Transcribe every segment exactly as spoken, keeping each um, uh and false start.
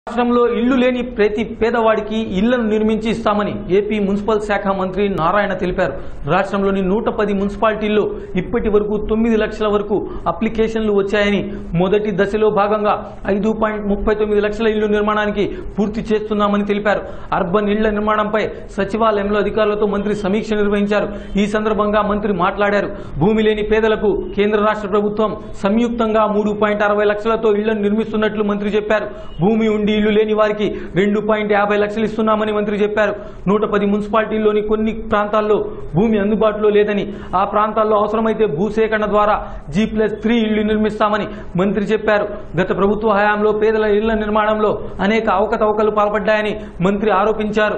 రాష్ట్రంలో ఇల్లు లేని ప్రతి పేదవాడికి ఇళ్లను నిర్మించి ఇస్తామని ఏపీ మున్సిపల్ శాఖ మంత్రి నారాయణ తెలిపారు. రాష్ట్రంలోని నూట పది మున్సిపాలిటీల్లో ఇప్పటి వరకు తొమ్మిది లక్షల వరకు అప్లికేషన్లు వచ్చాయని, మొదటి దశలో భాగంగా ఐదు పాయింట్ ముప్పై తొమ్మిది లక్షల ఇళ్లు నిర్మాణానికి పూర్తి చేస్తున్నామని తెలిపారు. అర్బన్ ఇళ్ల నిర్మాణంపై సచివాలయంలో అధికారులతో మంత్రి సమీక్ష నిర్వహించారు. ఈ సందర్భంగా మంత్రి మాట్లాడారు. భూమి లేని పేదలకు కేంద్ర రాష్ట్ర ప్రభుత్వం సంయుక్తంగా మూడు పాయింట్ అరవై లక్షలతో ఇళ్లను నిర్మిస్తున్నట్లు మంత్రి చెప్పారు. భూమి ఉండి ఇల్లు లేని వారికి రెండు పాయింట్ యాభై లక్షలు ఇస్తున్నామని మంత్రి చెప్పారు. నూట పది మున్సిపాలిటీల్లోని కొన్ని ప్రాంతాల్లో భూమి అందుబాటులో లేదని, ఆ ప్రాంతాల్లో అవసరమైతే భూసేకరణ ద్వారా జీ ప్లస్ త్రీ ఇళ్లు నిర్మిస్తామని మంత్రి చెప్పారు. గత ప్రభుత్వ హయాంలో పేదల ఇళ్ల నిర్మాణంలో అనేక అవకతవకలు పాల్పడ్డాయని మంత్రి ఆరోపించారు.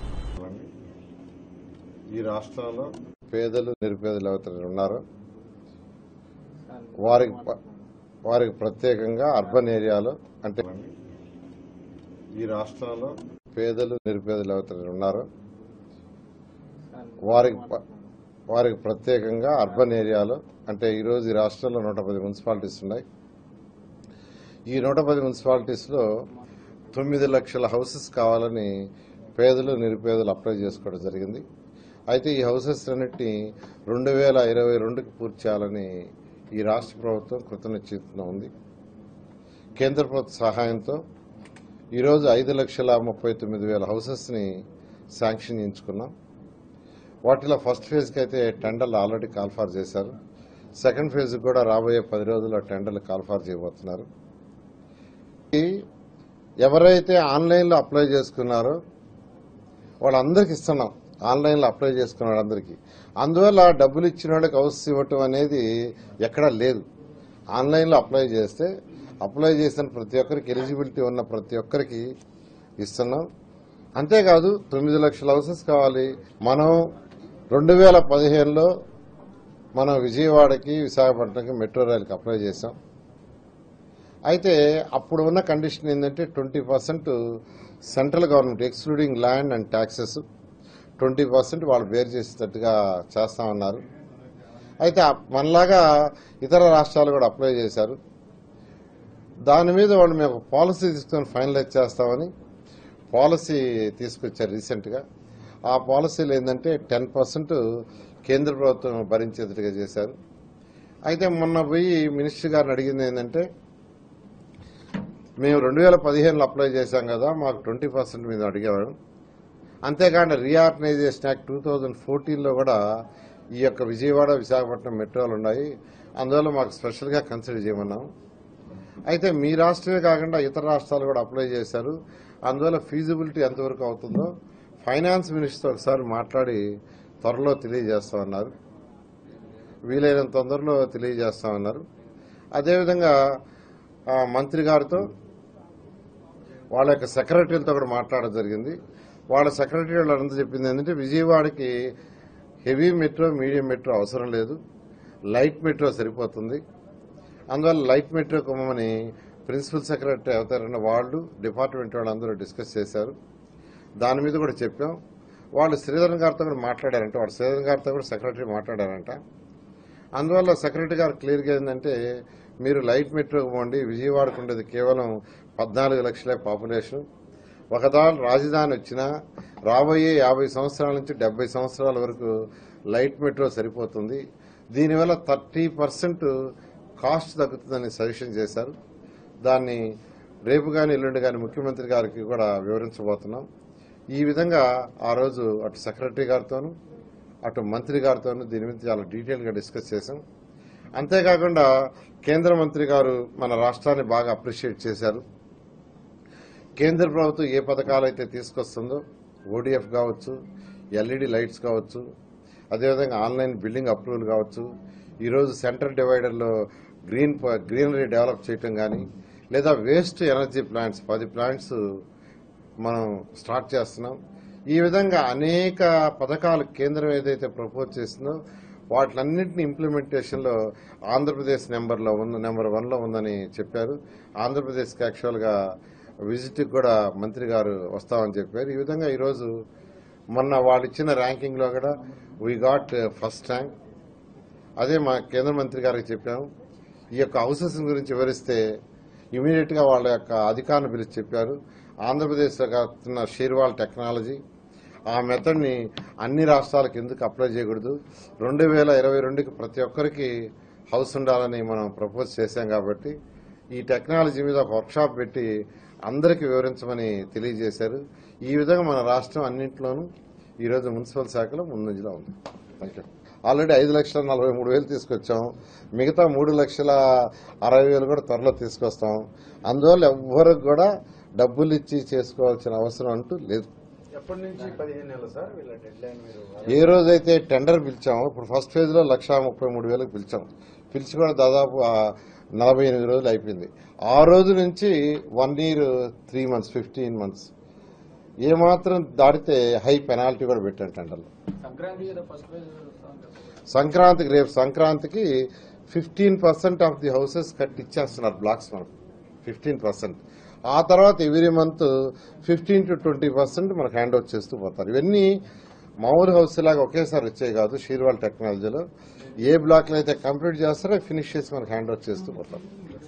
ఈ రాష్ట్రంలో పేదలు నిరుపేదలు ఎవరైతే ఉన్నారో వారికి వారికి ప్రత్యేకంగా అర్బన్ ఏరియాలో, అంటే ఈ రాష్ట్రంలో పేదలు నిరుపేదలు ఎవరైతే ఉన్నారో వారికి వారికి ప్రత్యేకంగా అర్బన్ ఏరియాలో, అంటే ఈరోజు ఈ రాష్ట్రంలో నూట పది మున్సిపాలిటీస్ ఉన్నాయి. ఈ నూట పది మున్సిపాలిటీస్లో తొమ్మిది లక్షల హౌసెస్ కావాలని పేదలు నిరుపేదలు అప్లై చేసుకోవడం జరిగింది. అయితే ఈ హౌసెస్ అన్నింటినీ రెండు వేల ఇరవై రెండుకి పూర్తి చేయాలని ఈ రాష్ట్ర ప్రభుత్వం కృతనిశ్చయితతో ఉంది. కేంద్ర ప్రభుత్వ సహాయంతో ఈరోజు ఐదు లక్షల ముప్పై తొమ్మిది వేల హౌసెస్ని శాంక్షన్ చేయించుకున్నాం. వాటిలో ఫస్ట్ ఫేజ్కి అయితే టెండర్లు ఆల్రెడీ కాల్ఫార్ చేశారు. సెకండ్ ఫేజ్ కూడా రాబోయే పది రోజుల్లో టెండర్లు కాల్ఫార్ చేయబోతున్నారు. ఎవరైతే ఆన్లైన్లో అప్లై చేసుకున్నారో వాళ్ళందరికీ ఇస్తున్నాం. ఆన్లైన్లో అప్లై చేసుకున్న వాళ్ళందరికీ. అందువల్ల డబ్బులు ఇచ్చిన వాళ్ళకి హౌస్ ఇవ్వటం అనేది ఎక్కడా లేదు. ఆన్లైన్లో అప్లై చేస్తే అప్లై చేసిన ప్రతి ఒక్కరికి, ఎలిజిబిలిటీ ఉన్న ప్రతి ఒక్కరికి ఇస్తున్నాం. అంతేకాదు తొమ్మిది లక్షల హౌసెస్ కావాలి. మనం రెండు వేల పదిహేనులో మనం విజయవాడకి, విశాఖపట్నంకి మెట్రో రైలుకి అప్లై చేశాం. అయితే అప్పుడు ఉన్న కండిషన్ ఏంటంటే twenty percent central government excluding land and taxes twenty percent వాళ్ళు బేర్ చేసేటట్టుగా చేస్తామన్నారు. అయితే మనలాగా ఇతర రాష్ట్రాలు కూడా అప్లై చేశారు. దాని మీద వాళ్ళు మేము పాలసీ తీసుకొని ఫైనలైజ్ చేస్తామని పాలసీ తీసుకొచ్చారు రీసెంట్గా. ఆ పాలసీలు ఏంటంటే టెన్ పర్సెంట్ కేంద్ర ప్రభుత్వం భరించేటట్టుగా చేశారు. అయితే మొన్న పోయి మినిస్టర్ గారిని అడిగింది ఏంటంటే, మేము రెండు వేల పదిహేనులో అప్లై చేశాం కదా, మాకు ట్వంటీ పర్సెంట్ మీద అడిగేవాడు. అంతేకాకుండా రీఆర్గనైజేషన్ యాక్ట్ టూ థౌజండ్ ఫోర్టీన్లో కూడా ఈ యొక్క విజయవాడ, విశాఖపట్నం మెట్రోలు ఉన్నాయి. అందువల్ల మాకు స్పెషల్గా కన్సిడర్ చేయమన్నాం. అయితే మీ రాష్ట్రమే కాకుండా ఇతర రాష్ట్రాలు కూడా అప్లై చేశారు. అందువల్ల ఫీజిబిలిటీ ఎంతవరకు అవుతుందో ఫైనాన్స్ మినిస్టర్ ఒకసారి మాట్లాడి త్వరలో తెలియజేస్తామన్నారు. వీలైనంత తొందరలో తెలియజేస్తామన్నారు. అదేవిధంగా మంత్రి గారితో వాళ్ళ యొక్క సెక్రటరీలతో కూడా మాట్లాడడం జరిగింది. వాళ్ళ సెక్రటరీ వాళ్ళంతా చెప్పింది ఏంటంటే, విజయవాడకి హెవీ మెట్రో, మీడియం మెట్రో అవసరం లేదు, లైట్ మెట్రో సరిపోతుంది. అందువల్ల లైట్ మెట్రో కొమ్మని ప్రిన్సిపల్ సెక్రటరీ అవుతారన్న వాళ్ళు, డిపార్ట్మెంట్ వాళ్ళు అందరూ డిస్కస్ చేశారు. దాని మీద కూడా చెప్పాం. వాళ్ళు శ్రీధరన్ గారితో కూడా మాట్లాడారంట. వాళ్ళు శ్రీధరన్ గారితో కూడా సెక్రటరీ మాట్లాడారంట. అందువల్ల సెక్రటరీ గారు క్లియర్గా ఏంటంటే, మీరు లైట్ మెట్రో పోండి, విజయవాడకు ఉండేది కేవలం పద్నాలుగు లక్షలే పాపులేషన్. ఒకదాని రాజధాని వచ్చినా రాబోయే యాభై సంవత్సరాల నుంచి డెబ్బై సంవత్సరాల వరకు లైట్ మెట్రో సరిపోతుంది. దీనివల్ల థర్టీ పర్సెంట్ కాస్ట్ తగ్గుతుందని సజెషన్ చేశారు. దాన్ని రేపు కానీ ఎల్లుండి కానీ ముఖ్యమంత్రి గారికి కూడా వివరించబోతున్నాం. ఈ విధంగా ఆ రోజు అటు సెక్రటరీ గారితోనూ అటు మంత్రి గారితోనూ దీని మీద చాలా డీటెయిల్గా డిస్కస్ చేశాం. అంతేకాకుండా కేంద్ర మంత్రి గారు మన రాష్ట్రాన్ని బాగా అప్రిషియేట్ చేశారు. కేంద్ర ప్రభుత్వం ఏ పథకాలు అయితే తీసుకొస్తుందో, ఓడీఎఫ్ కావచ్చు, ఎల్ఈడి లైట్స్ కావచ్చు, అదేవిధంగా ఆన్లైన్ బిల్డింగ్ అప్రూవల్ కావచ్చు, ఈరోజు సెంటర్ డివైడర్లో గ్రీన్ గ్రీనరీ డెవలప్ చేయటం కానీ, లేదా వేస్ట్ ఎనర్జీ ప్లాంట్స్ పది ప్లాంట్స్ మనం స్టార్ట్ చేస్తున్నాం. ఈ విధంగా అనేక పథకాలు కేంద్రం ఏదైతే ప్రపోజ్ చేసిందో వాటిలన్నింటినీ ఇంప్లిమెంటేషన్లో ఆంధ్రప్రదేశ్ నెంబర్లో ఉన్న నెంబర్ వన్లో ఉందని చెప్పారు. ఆంధ్రప్రదేశ్కి యాక్చువల్గా విజిట్కి కూడా మంత్రి గారు వస్తామని చెప్పారు. ఈ విధంగా ఈరోజు మొన్న వాళ్ళు ఇచ్చిన ర్యాంకింగ్లో కూడా వీ గాట్ ఫస్ట్ ర్యాంక్. అదే మా కేంద్ర మంత్రి గారికి చెప్పాము. ఈ యొక్క హౌసెస్ గురించి వివరిస్తే ఇమీడియట్గా వాళ్ళ యొక్క అధికారులను పిలిచి చెప్పారు. ఆంధ్రప్రదేశ్లో కాస్తున్న షీర్వాల్ టెక్నాలజీ ఆ మెథడ్ని అన్ని రాష్ట్రాలకు ఎందుకు అప్లై చేయకూడదు, రెండు వేల ఇరవై రెండుకి ప్రతి ఒక్కరికి హౌస్ ఉండాలని మనం ప్రపోజ్ చేశాం కాబట్టి ఈ టెక్నాలజీ మీద ఒక వర్క్షాప్ పెట్టి అందరికీ వివరించమని తెలియజేశారు. ఈ విధంగా మన రాష్ట్రం అన్నింటిలోనూ ఈరోజు మున్సిపల్ శాఖలో ముందంజలో ఉంది. Thank you. ఆల్రెడీ ఐదు లక్షల నలభై మూడు వేలు తీసుకొచ్చాం. మిగతా మూడు లక్షల అరవై వేలు కూడా త్వరలో తీసుకొస్తాం. అందువల్ల ఎవ్వరికి కూడా డబ్బులు ఇచ్చి చేసుకోవాల్సిన అవసరం అంటూ లేదు. ఎప్పటి నుంచి పదిహేను నెలలు సార్ వీళ్ళ డెడ్ లైన్? మీరు ఏ రోజైతే టెండర్ పిలిచామో ఇప్పుడు ఫస్ట్ ఫేజ్ లో లక్ష ముప్పై మూడు వేలకు పిలిచాం. పిలిచి కూడా దాదాపు నలభై ఎనిమిది రోజులు అయిపోయింది. ఆ రోజు నుంచి one year three months fifteen months ఏమాత్రం దాటితే హై పెనాల్టీ కూడా పెట్టాం టెండర్లో. సంక్రాంతికి రేపు సంక్రాంతికి fifteen percent of the houses కట్టి ఇచ్చేస్తున్నారు బ్లాక్స్ మనకు ఫిఫ్టీన్ పర్సెంట్. ఆ తర్వాత every month fifteen to twenty percent మనకు హ్యాండ్ ఓవర్ చేస్తూ పోతారు. ఇవన్నీ మామూలు హౌస్ లాగా ఒకేసారి వచ్చాయి కాదు. షీర్వాల్ టెక్నాలజీలో ఏ బ్లాక్లు అయితే కంప్లీట్ చేస్తారో ఫినిష్ చేసి మనకు హ్యాండ్ ఓవర్ చేస్తూ పోతారు.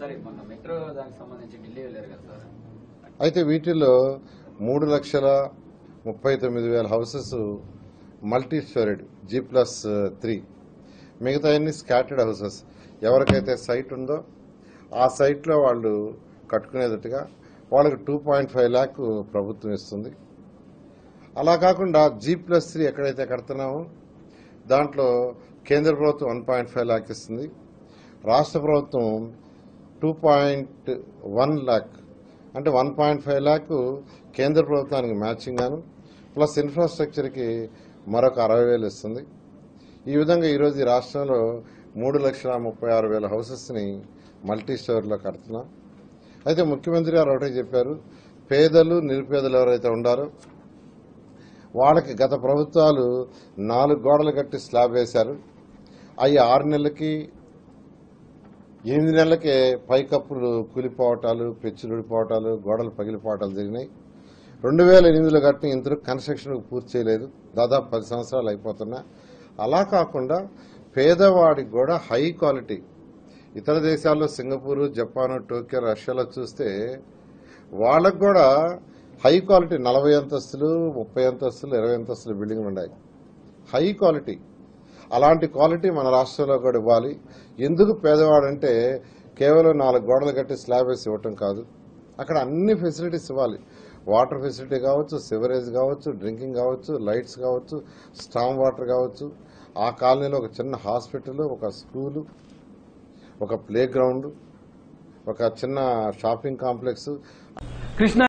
అయితే వీటిల్లో మూడు లక్షల ముప్పై తొమ్మిది వేల houses multi storeyed G plus three, మిగతా అన్ని స్కాటర్డ్ హౌసెస్. ఎవరికైతే సైట్ ఉందో ఆ సైట్లో వాళ్ళు కట్టుకునేటట్టుగా వాళ్ళకి టూ పాయింట్ ఫైవ్ ల్యాక్ ప్రభుత్వం ఇస్తుంది. అలా కాకుండా జీ ప్లస్ త్రీ ఎక్కడైతే కడుతున్నామో దాంట్లో కేంద్ర ప్రభుత్వం వన్ పాయింట్ ఫైవ్ ల్యాక్ ఇస్తుంది, రాష్ట్ర ప్రభుత్వం టూ పాయింట్ వన్ ల్యాక్ అంటే వన్ పాయింట్ ఫైవ్ ల్యాక్ కేంద్ర ప్రభుత్వానికి మ్యాచింగ్ గాను ప్లస్ ఇన్ఫ్రాస్ట్రక్చర్కి మరొక అరవై వేలు ఇస్తుంది. ఈ విధంగా ఈరోజు ఈ రాష్ట్రంలో మూడు లక్షల ముప్పై ఆరు వేల హౌసెస్ని మల్టీ స్టోరీలో కడుతున్నాం. అయితే ముఖ్యమంత్రి గారు ఒకటే చెప్పారు, పేదలు నిరుపేదలు ఎవరైతే ఉండారో వాళ్ళకి గత ప్రభుత్వాలు నాలుగు గోడలు కట్టి స్లాబ్ వేశారు. అవి ఆరు నెలలకి ఎనిమిది నెలలకే పైకప్పులు కూలిపోవటాలు, పెచ్చులు ఊడిపోవటాలు, గోడలు పగిలిపోవటాలు జరిగినాయి. రెండు వేల ఎనిమిదిలో కట్టిన ఇంతకు కన్స్ట్రక్షన్ పూర్తి చేయలేదు. దాదాపు పది సంవత్సరాలు అయిపోతున్నా. అలా కాకుండా పేదవాడికి కూడా హై క్వాలిటీ, ఇతర దేశాల్లో సింగపూర్, జపాన్, టోక్యో, రష్యాలో చూస్తే వాళ్ళకు కూడా హై క్వాలిటీ నలభై అంతస్తులు, ముప్పై అంతస్తులు, ఇరవై అంతస్తులు బిల్డింగ్లు ఉన్నాయి. High quality. అలాంటి క్వాలిటీ మన రాష్ట్రంలో కూడా ఇవ్వాలి. ఎందుకు పేదవాడంటే కేవలం నాలుగు గోడలు కట్టి స్లాబ్ వేసి ఇవ్వటం కాదు, అక్కడ అన్ని ఫెసిలిటీస్ ఇవ్వాలి. వాటర్ ఫెసిలిటీ కావచ్చు, సివరేజ్ కావచ్చు, డ్రింకింగ్ కావచ్చు, లైట్స్ కావచ్చు, స్టామ్ వాటర్ కావచ్చు. ఆ కాలనీలో ఒక చిన్న హాస్పిటల్, ఒక స్కూలు, ఒక ప్లే గ్రౌండ్, ఒక చిన్న షాపింగ్ కాంప్లెక్స్. కృష్ణ